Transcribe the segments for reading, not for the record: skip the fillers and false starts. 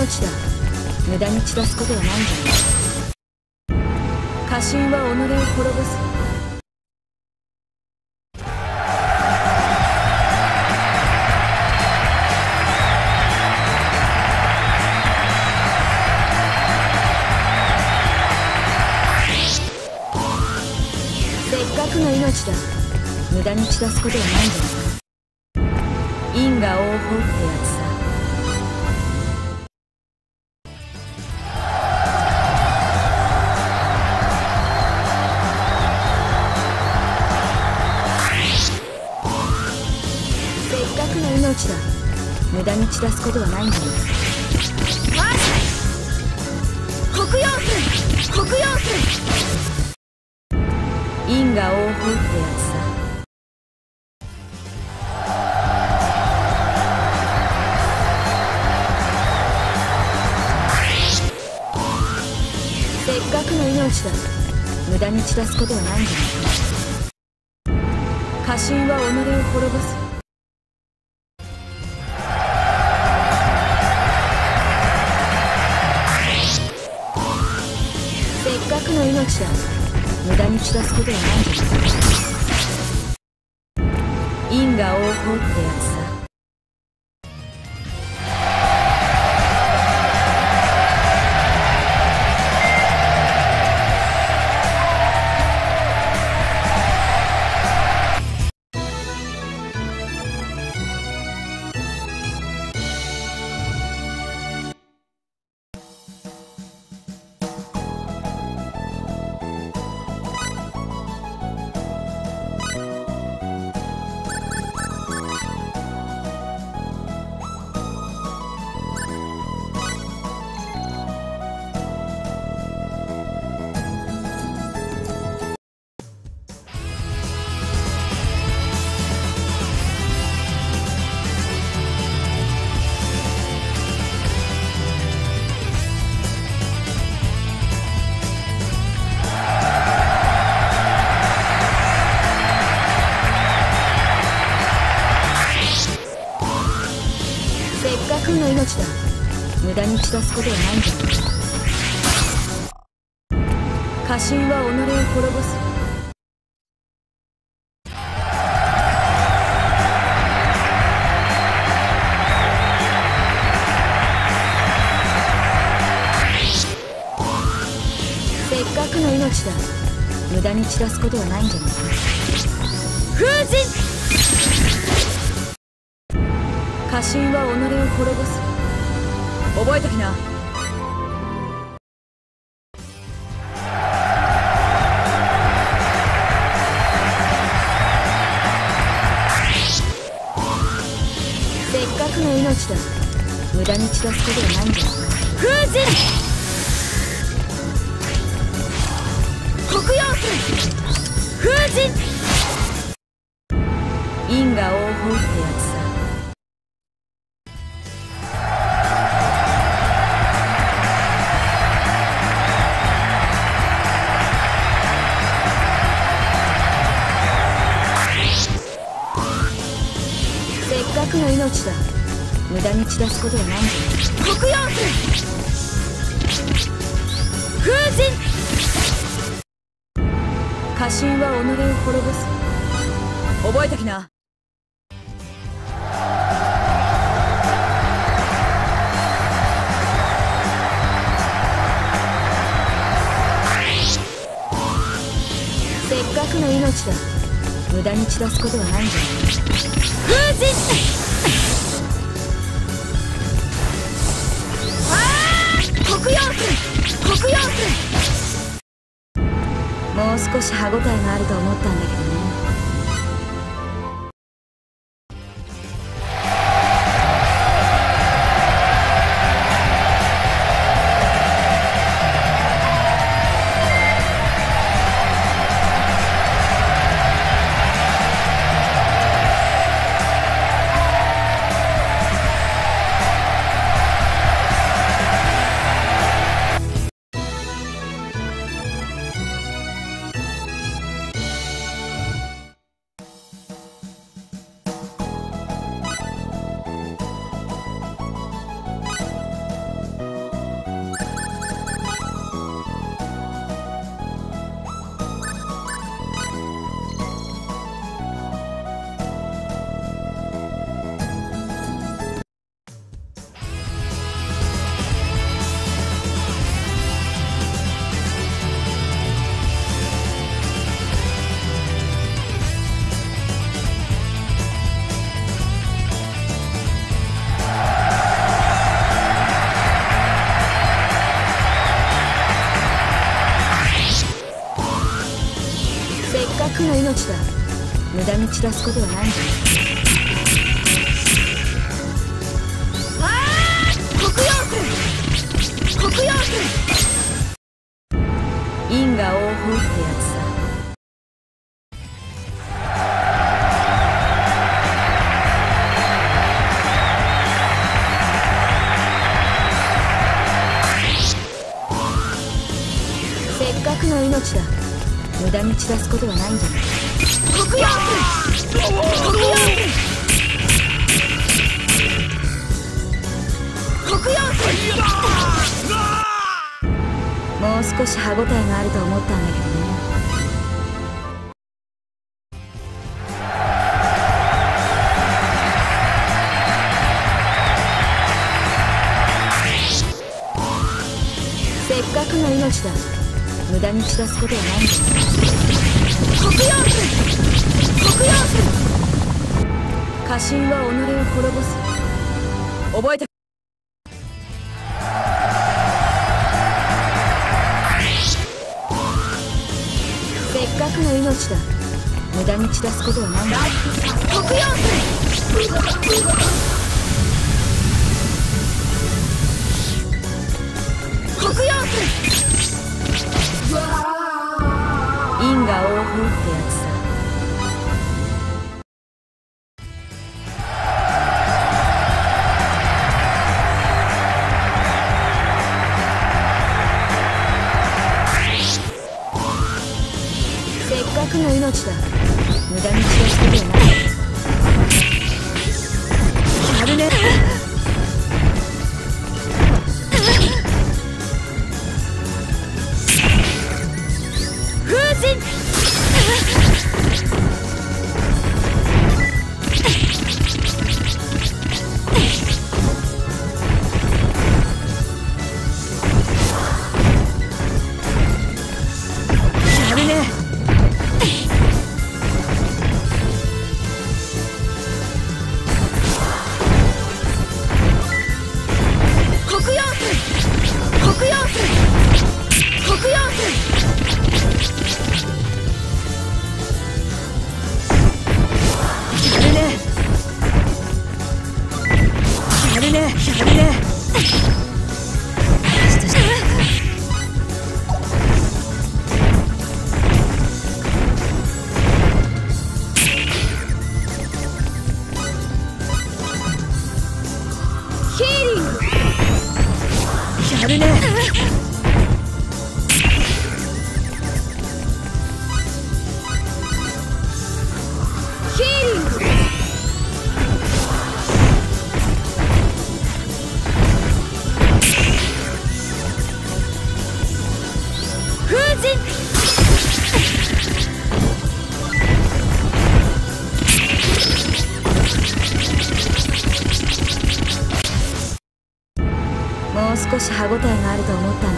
命だ。無駄に散らすことはないんだよ。過信は己を滅ぼす。せっかくの命だ。無駄に散らすことはないんだよ。因果応報ってやつさ。せっかくの命だ。無駄に散らすことはないんだよ。黒曜粉黒曜粉。因果応報ってやつさ。せっかくの命だ。無駄に散らすことはないんだよ。過信は己を滅ぼす。せっかくの命だ。無駄に散らすことはないんだよ。因果応報ってやつさ。せっかくの命だ。無駄に散らすことはないんだよ。過信は己を滅ぼす。せっかくの命だ。無駄に散らすことはないんじゃない。風神。過信は己を滅ぼす。覚えときな。せっかくの命だ。無駄に散らすことはないんだよ。風神。黒曜粉。風神。因果応報ってやつさ。せっかくの命だ。無駄に散らすことはないんだよ。黒曜粉。風神。過信は己を滅ぼす。覚えときな。せっかくの命だ。無駄に散らすことはないんだよ。風神。黒曜粉。黒曜粉。もう少し歯ごたえがあると思ったんだけどね。 命だ。無駄に散らすことはないんだ。黒曜石、黒曜石。因果応報ってやつさ。せっかくの命だ。無駄に散らすことはないんじゃない。黒曜石、黒曜石、黒曜石。もう少し歯応えがあると思ったんだけどね。せっかくの命だ。無駄に散らすことはないんだ。黒曜石、黒曜石。家臣は己を滅ぼす。覚えて。せっかくの命だ。無駄に散らすことはないんだ。黒曜石、黒曜石。因果応報ってやつさ。せっかくの命だ。無駄に散らすことはない。やるね。風神。やるね。黒曜石、黒曜石、黒曜石。やるね。やるね。やるね。ヒーリング。やるね。ヒーリング。風神。もう少し歯応えがあると思ったんだ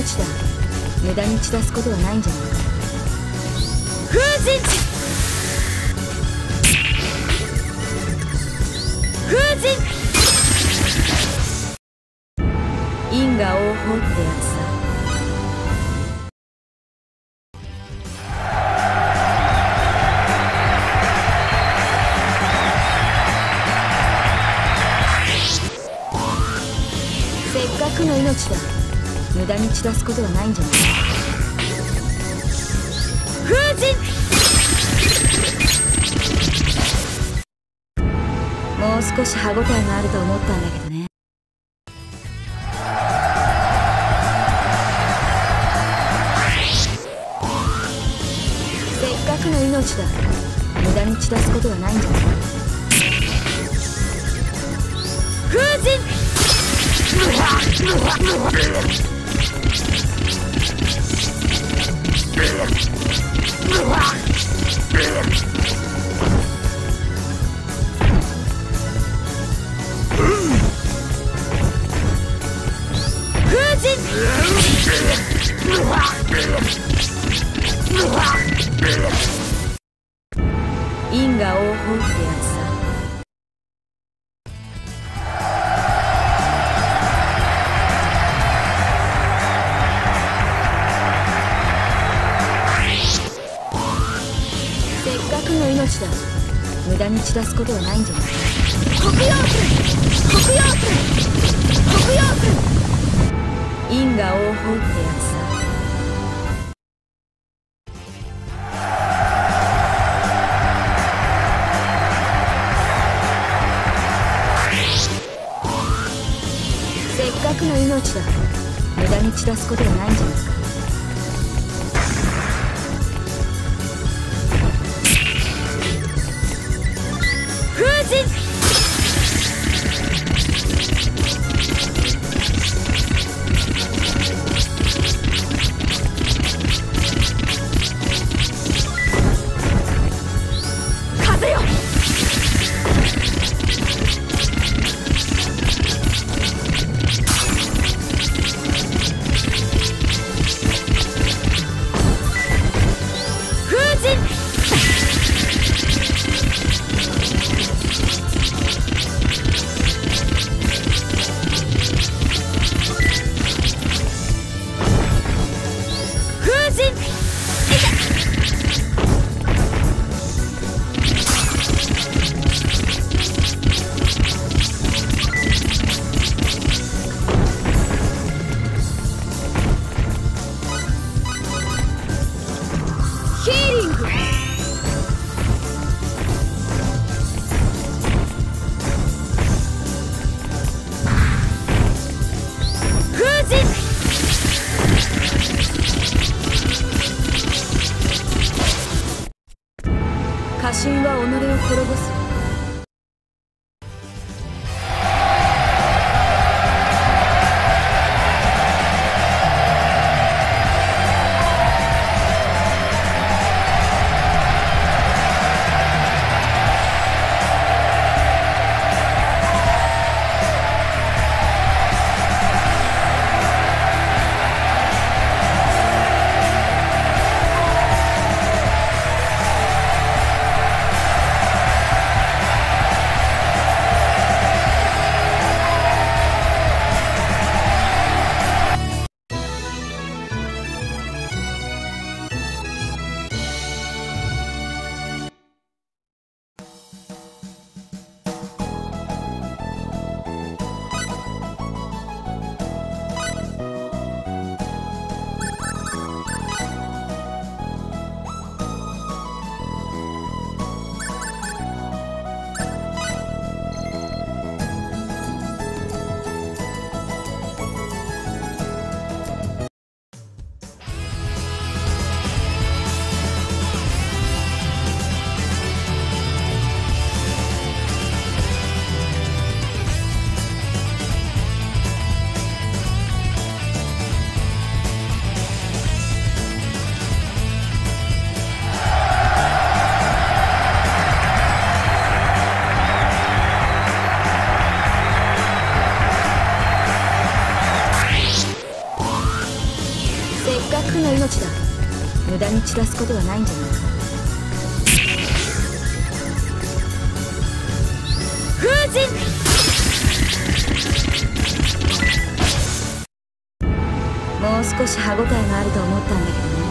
だ。無駄に散らすことはないんじゃないか。風神地、風神、因果応報ってやつさ。せっかくの命だ。無駄に散らすことはないんじゃないか。風神、もう少し歯応えがあると思ったんだけどね。せっかくの命だ。無駄に散らすことはないんじゃないか。風神、因果応報ってやつさ。せっかくの命だ。無駄に散らすことはないんじゃないか。黒曜君、黒曜君、黒曜君、因果応報ってやつさ。せっかくの命だ。無駄に散らすことはないんじゃないか。風神、風よ、風神、風神、ヒーリング、風神、家臣は己を滅ぼす。 出すことはないんじゃないか。風神もう少し歯ごたえがあると思ったんだけどね。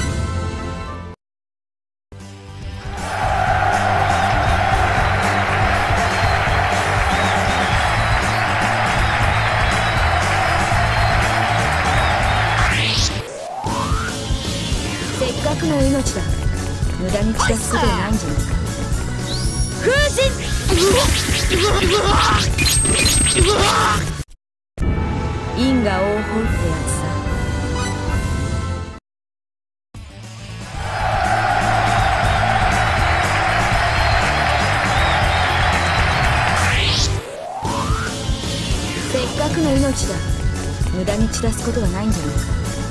せっかくの命だ。無駄に散らすことはないんじゃないか。風神因果応報ってやつさ。せっかくの命だ。無駄に散らすことはないんじゃないか。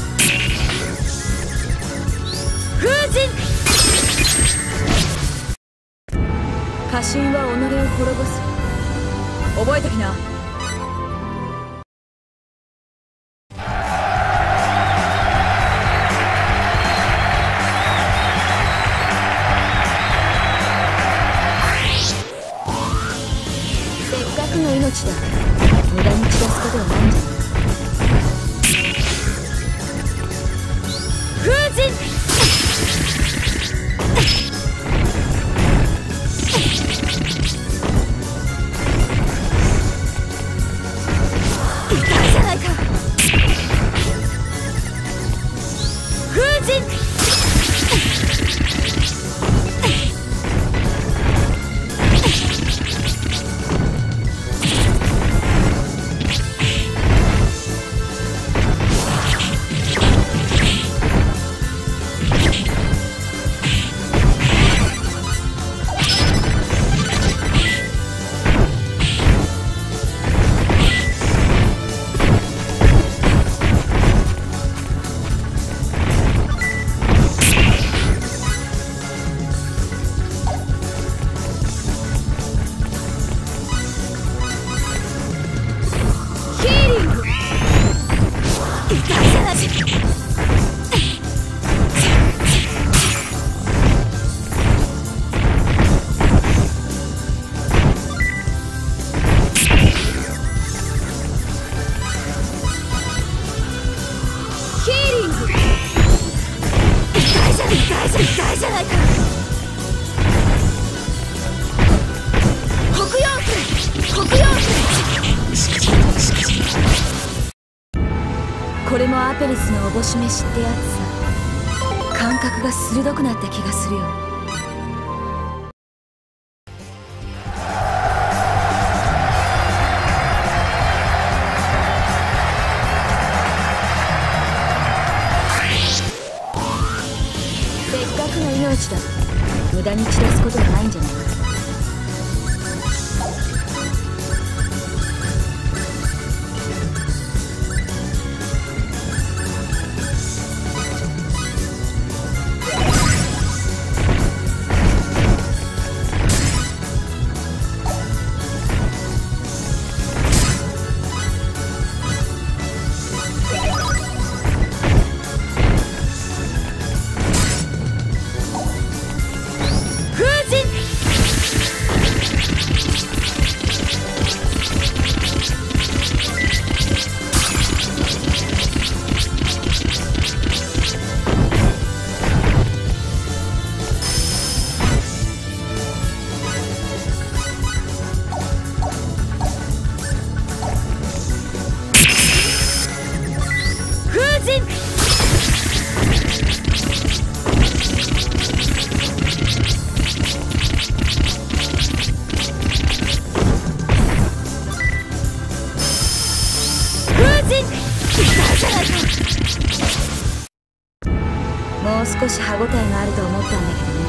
風神家臣は己を滅ぼす。覚えときな。せっかくの命だ。無駄に散らすことはないんじゃないか。風神これもアペリスのおぼし飯ってやつさ。感覚が鋭くなった気がするよ。せっかくの命だ。無駄に散らすことはないんじゃないか。もう少し歯ごたえがあると思ったんだけどね。